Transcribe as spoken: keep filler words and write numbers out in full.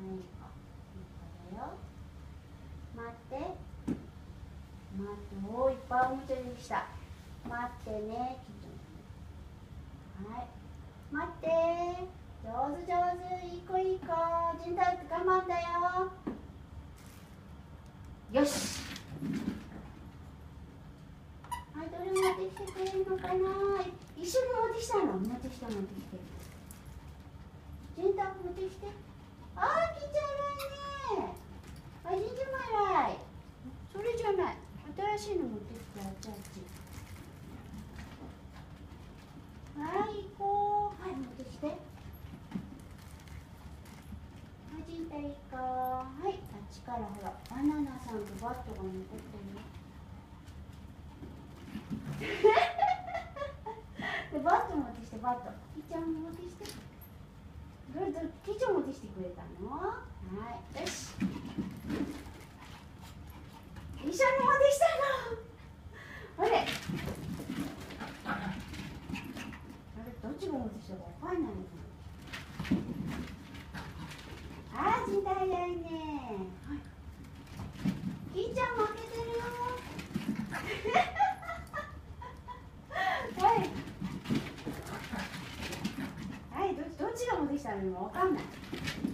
い子。いい子だよ。待って。待って。おー、いっぱいおもちゃできた。待ってね。はい。待って。上手上手。いい子いい子。じゅんた我慢だよ。よし。はい、どれ持ってきてくれるのかな。一緒に持ってきたの。持ってきた持ってきて。じゅんた持ってきて。あー、きちゃ偉いね。あ、じんちゃんも偉い。それじゃない。新しいの持ってきて、あっちあっち。はい、行こう。はい、持ってきて。はい、じんたいい子。はい、あっちからほら、バナナさんとバットが残ってるよ。で、バット持ってきて、バット。きちゃんも持ってきて。どれどれ、きちゃん持ってきてくれたの。はい、よし。一緒に持ってきたの。あれ。あれ、どっちが持ってきたかわかんないの。あー、じんた早いね。はい。きちゃん負けてるよ。はい。はい、どっちどっちが持ってきたのかわかんない。